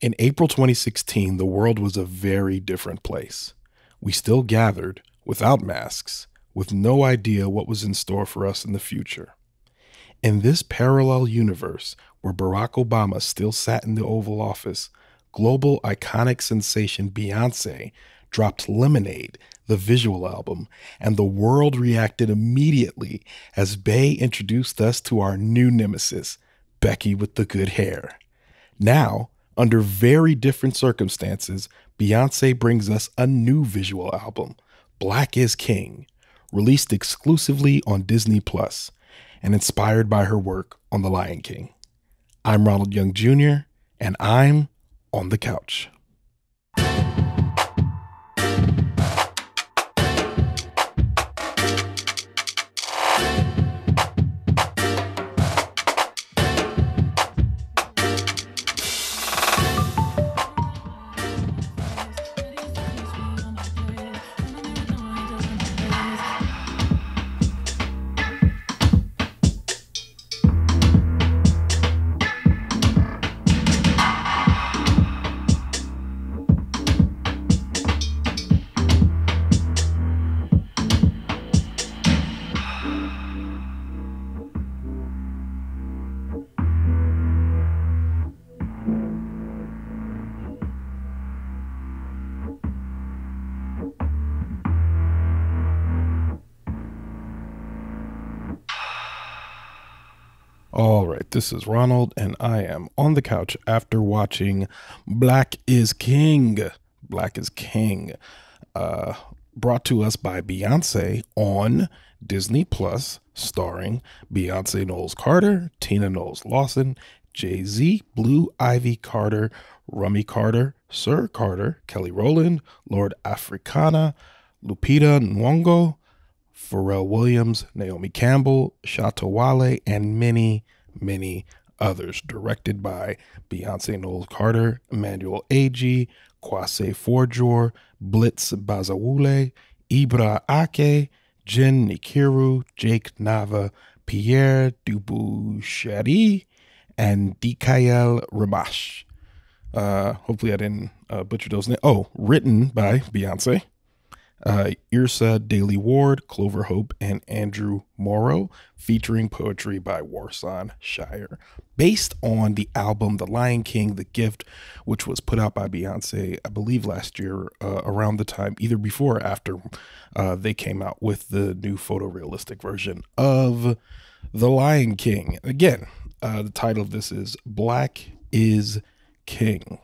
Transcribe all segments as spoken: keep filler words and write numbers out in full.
In April twenty sixteen, the world was a very different place. We still gathered, without masks, with no idea what was in store for us in the future. In this parallel universe, where Barack Obama still sat in the Oval Office, global iconic sensation Beyoncé dropped Lemonade, the visual album, and the world reacted immediately as Bey introduced us to our new nemesis, Becky with the good hair. Now, under very different circumstances, Beyoncé brings us a new visual album, Black is King, released exclusively on Disney Plus and inspired by her work on The Lion King. I'm Ronald Young Junior, and I'm on the couch. All right, this is Ronald, and I am on the couch after watching Black is King. Black is King, uh, brought to us by Beyoncé on Disney Plus, starring Beyoncé Knowles Carter, Tina Knowles Lawson, Jay-Z, Blue Ivy Carter, Rummy Carter, Sir Carter, Kelly Rowland, Lord Africana, Lupita Nyong'o, Pharrell Williams, Naomi Campbell, Shatta Wale, and many, many others. Directed by Beyoncé Knowles Carter, Emmanuel Agee, Kwasi Forjor, Blitz Bazawule, Ibra Ake, Jen Nikiru, Jake Nava, Pierre Dubucheri, and Dikael Ramash. Uh, hopefully I didn't uh, butcher those names. Oh, written by Beyoncé. Uh, Yrsa Daly Ward, Clover Hope, and Andrew Morrow, featuring poetry by Warsan Shire. Based on the album The Lion King, The Gift, which was put out by Beyoncé, I believe last year, uh, around the time, either before or after uh, they came out with the new photorealistic version of The Lion King. Again, uh, the title of this is Black is King.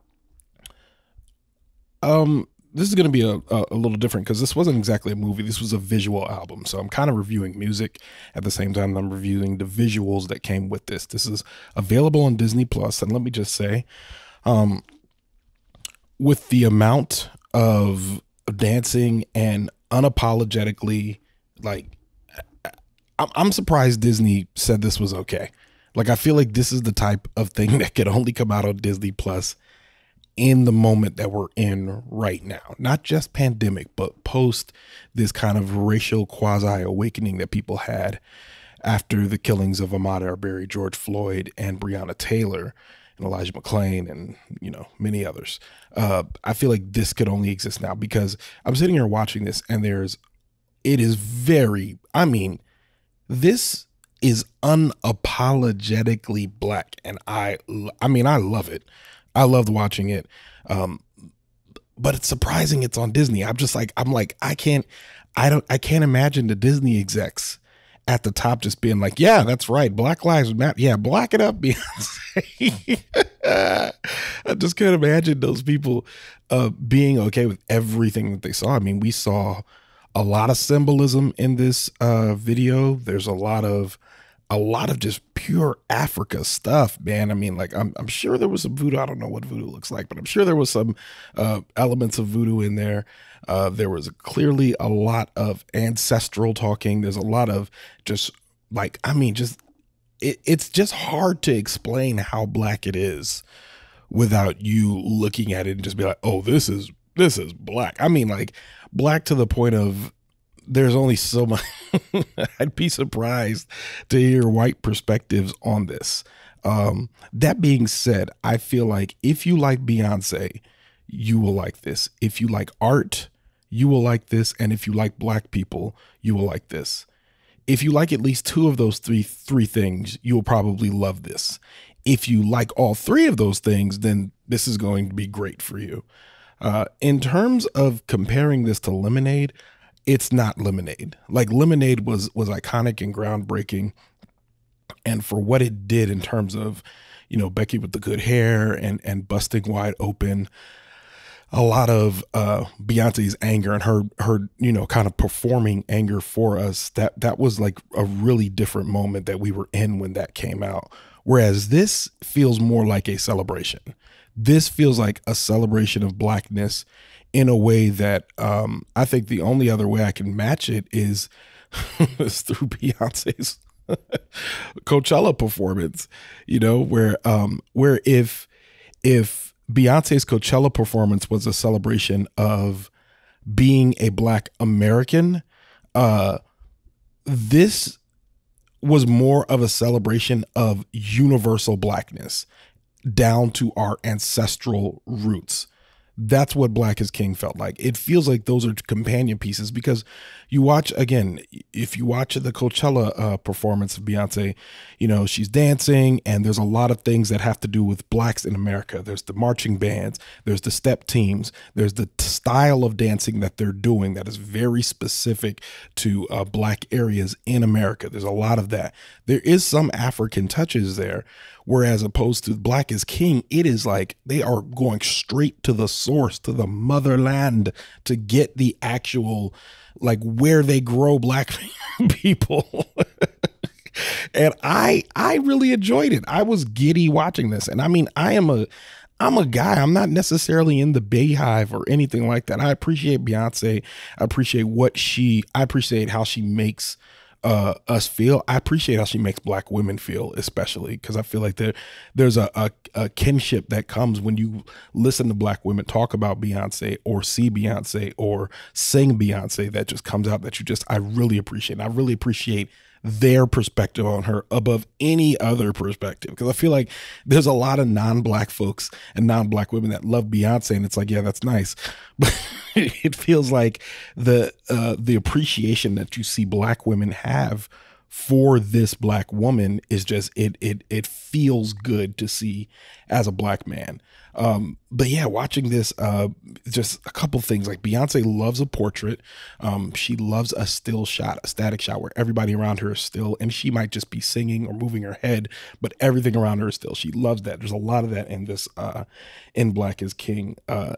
Um... This is going to be a, a, a little different because this wasn't exactly a movie. This was a visual album. So I'm kind of reviewing music at the same time I'm reviewing the visuals that came with this. This is available on Disney Plus. And let me just say, um, with the amount of dancing and unapologetically, like, I'm, I'm surprised Disney said this was okay. Like, I feel like this is the type of thing that could only come out on Disney Plus in the moment that we're in right now, not just pandemic, but post this kind of racial quasi awakening that people had after the killings of Ahmaud Arbery, George Floyd, and Breonna Taylor, and Elijah McClain, and, you know, many others. Uh, I feel like this could only exist now because I'm sitting here watching this and there's, it is very, I mean, this is unapologetically black. And I, I mean, I love it. I loved watching it. Um, but it's surprising it's on Disney. I'm just like, I'm like, I can't, I don't, I can't imagine the Disney execs at the top just being like, yeah, that's right. Black Lives Matter. Yeah. Black it up, Beyonce. I just can't imagine those people uh, being okay with everything that they saw. I mean, we saw a lot of symbolism in this uh, video. There's a lot of, a lot of just pure Africa stuff, man. I mean, like, I'm, I'm sure there was some voodoo. I don't know what voodoo looks like, but I'm sure there was some uh, elements of voodoo in there. Uh, there was clearly a lot of ancestral talking. There's a lot of just like, I mean, just, it, it's just hard to explain how black it is without you looking at it and just be like, oh, this is, this is black. I mean, like, black to the point of, there's only so much. I'd be surprised to hear white perspectives on this. Um, that being said, I feel like if you like Beyonce, you will like this. If you like art, you will like this. And if you like black people, you will like this. If you like at least two of those three three things, you will probably love this. If you like all three of those things, then this is going to be great for you. Uh, in terms of comparing this to Lemonade, it's not Lemonade. Like Lemonade was was iconic and groundbreaking, and for what it did in terms of, you know, Becky with the good hair and and busting wide open, a lot of uh, Beyonce's anger and her her you know kind of performing anger for us. That that was like a really different moment that we were in when that came out. Whereas this feels more like a celebration. This feels like a celebration of blackness in a way that um, I think the only other way I can match it is, is through Beyonce's Coachella performance, you know, where um, where if if Beyonce's Coachella performance was a celebration of being a black American, uh, this was more of a celebration of universal blackness down to our ancestral roots. That's what Black is King felt like. It feels like those are companion pieces because you watch, again, if you watch the Coachella uh, performance of Beyonce, you know, she's dancing and there's a lot of things that have to do with blacks in America. There's the marching bands, there's the step teams, there's the t- style of dancing that they're doing that is very specific to uh, black areas in America. There's a lot of that. There is some African touches there. Whereas opposed to Black is King, it is like they are going straight to the source, to the motherland to get the actual, like where they grow black people. And I, I really enjoyed it. I was giddy watching this. And I mean, I am a, I'm a guy, I'm not necessarily in the Bayhive or anything like that. I appreciate Beyonce. I appreciate what she, I appreciate how she makes Uh, us feel. I appreciate how she makes black women feel, especially because I feel like there there's a, a a kinship that comes when you listen to black women talk about Beyonce or see Beyonce or sing Beyonce, that just comes out that you just I really appreciate. And I really appreciate their perspective on her above any other perspective, because I feel like there's a lot of non-black folks and non-black women that love Beyonce, and it's like, yeah, that's nice, but it feels like the uh, the appreciation that you see black women have for this black woman is just it it it feels good to see as a black man. Um, but yeah, watching this, uh, just a couple things, like Beyonce loves a portrait. Um, she loves a still shot, a static shot where everybody around her is still, and she might just be singing or moving her head, but everything around her is still. She loves that. There's a lot of that in this, uh, in Black is King. Uh,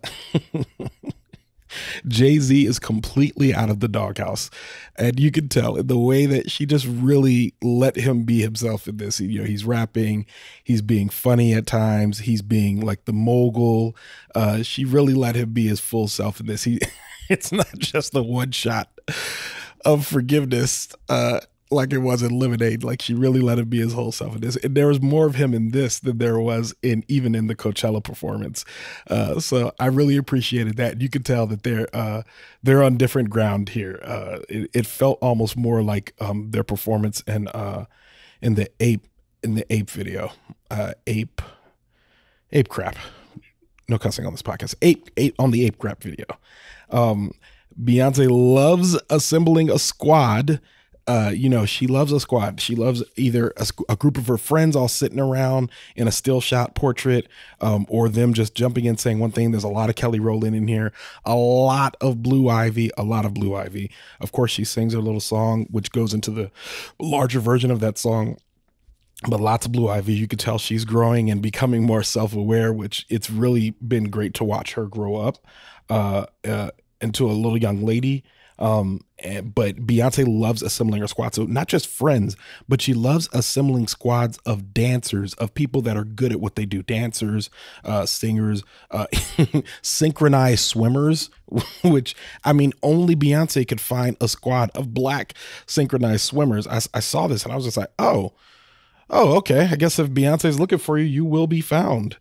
Jay-Z is completely out of the doghouse, and you can tell in the way that she just really let him be himself in this. You know, he's rapping, he's being funny at times, he's being like the mogul. Uh, she really let him be his full self in this. He, it's not just the one shot of forgiveness, uh, like it was in Lemonade. Like she really let him be his whole self in this. And there was more of him in this than there was in even in the Coachella performance. Uh, so I really appreciated that. You could tell that they're uh, they're on different ground here. Uh, it, it felt almost more like um, their performance in uh, in the ape in the ape video. Uh, ape ape crap. No cussing on this podcast. Ape ape on the ape crap video. Um, Beyonce loves assembling a squad. Uh, you know, she loves a squad. She loves either a, a group of her friends all sitting around in a still shot portrait, um, or them just jumping in saying one thing. There's a lot of Kelly Rowland in here, a lot of Blue Ivy, a lot of Blue Ivy. Of course, she sings her little song, which goes into the larger version of that song. But lots of Blue Ivy. You could tell she's growing and becoming more self-aware, which it's really been great to watch her grow up uh, uh, into a little young lady. Um, and, but Beyonce loves assembling her squad. So not just friends, but she loves assembling squads of dancers, of people that are good at what they do. Dancers, uh, singers, uh, synchronized swimmers, which, I mean, only Beyonce could find a squad of black synchronized swimmers. I, I saw this and I was just like, oh, oh, okay. I guess if Beyonce's looking for you, you will be found.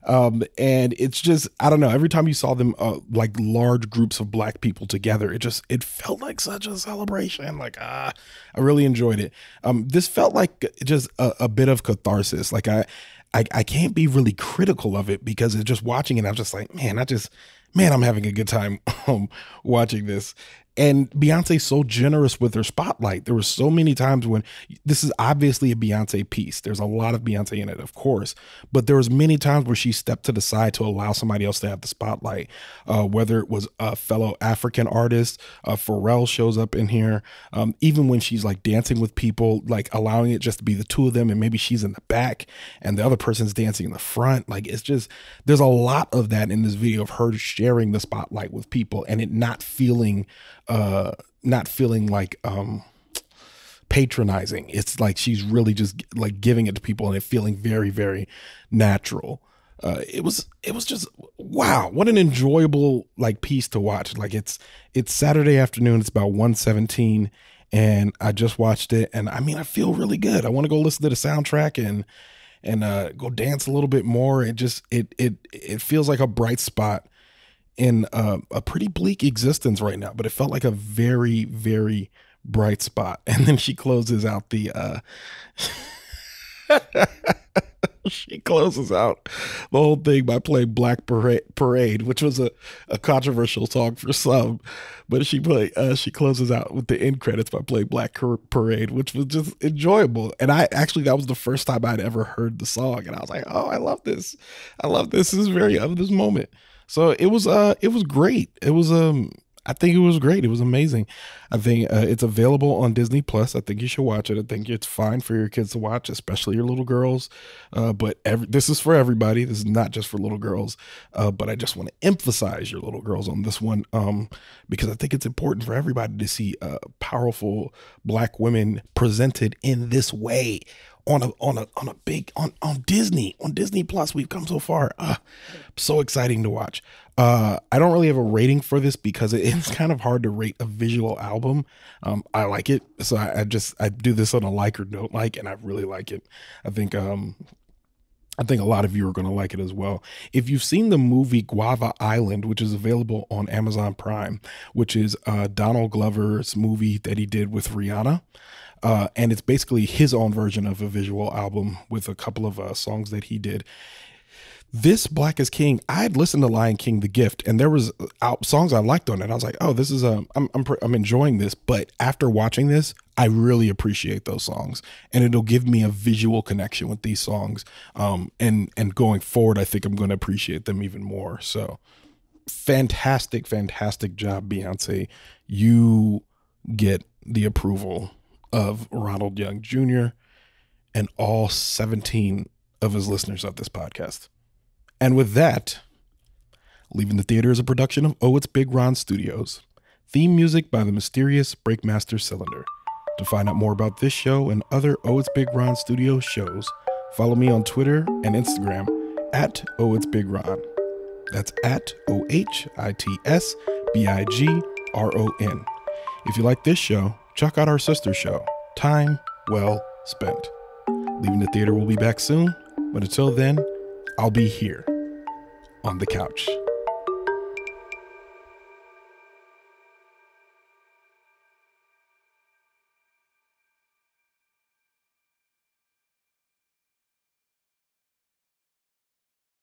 Um, and it's just, I don't know, every time you saw them, uh, like large groups of black people together, it just, it felt like such a celebration. Like, ah, I really enjoyed it. Um, this felt like just a, a bit of catharsis. Like I, I, I can't be really critical of it because it's just watching it. I'm just like, man, I just, man, I'm having a good time um, watching this. And Beyonce's so generous with her spotlight. There were so many times when this is obviously a Beyonce piece. There's a lot of Beyonce in it, of course, but there was many times where she stepped to the side to allow somebody else to have the spotlight. Uh, whether it was a fellow African artist, uh, Pharrell shows up in here. Um, even when she's like dancing with people, like allowing it just to be the two of them, and maybe she's in the back and the other person's dancing in the front. Like it's just, there's a lot of that in this video of her sharing the spotlight with people and it not feeling uh not feeling like um patronizing. It's like she's really just like giving it to people and it feeling very, very natural. Uh it was it was just wow, what an enjoyable like piece to watch. Like it's it's Saturday afternoon, it's about one seventeen, and I just watched it and I mean I feel really good. I want to go listen to the soundtrack and and uh go dance a little bit more. It just it it it feels like a bright spot in uh, a pretty bleak existence right now, but it felt like a very, very bright spot. And then she closes out the, uh, she closes out the whole thing by playing Black Parade, Parade which was a, a controversial song for some, but she play, uh, she closes out with the end credits by playing Black Parade, which was just enjoyable. And I actually, that was the first time I'd ever heard the song. And I was like, oh, I love this. I love this. This is very of this moment. So it was, uh, it was great. It was, um, I think it was great. It was amazing. I think uh, it's available on Disney Plus. I think you should watch it. I think it's fine for your kids to watch, especially your little girls. Uh, but every, this is for everybody. This is not just for little girls. Uh, but I just want to emphasize your little girls on this one um, because I think it's important for everybody to see uh, powerful black women presented in this way. On a on a on a big on on Disney on Disney Plus. We've come so far. Uh, so exciting to watch. Uh, I don't really have a rating for this because it's kind of hard to rate a visual album. Um, I like it, so I, I just I do this on a like or don't like, and I really like it. I think um I think a lot of you are going to like it as well. If you've seen the movie Guava Island, which is available on Amazon Prime, which is uh, Donald Glover's movie that he did with Rihanna. Uh, and it's basically his own version of a visual album with a couple of uh, songs that he did. This Black is King, I had listened to Lion King, The Gift, and there was uh, songs I liked on it. I was like, oh, this is a, I'm, I'm, I'm enjoying this. But after watching this, I really appreciate those songs, and it'll give me a visual connection with these songs. Um, and, and going forward, I think I'm going to appreciate them even more. So fantastic, fantastic job, Beyonce. You get the approval of Ronald Young Junior and all seventeen of his listeners of this podcast. And with that, Leaving the Theater is a production of Oh It's Big Ron Studios. Theme music by the mysterious Breakmaster Cylinder. To find out more about this show and other Oh It's Big Ron Studios shows, follow me on Twitter and Instagram at Oh It's Big Ron. That's at O H I T S B I G R O N. If you like this show, check out our sister show, Time Well Spent. Leaving the Theater will be back soon, but until then, I'll be here on the couch.